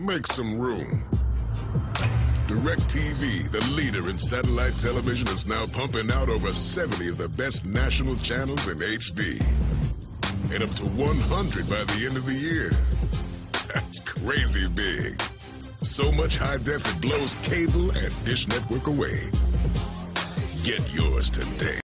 Make some room. DirecTV, the leader in satellite television, is now pumping out over 70 of the best national channels in HD. And up to 100 by the end of the year. That's crazy big. So much high def it blows cable and dish network away. Get yours today.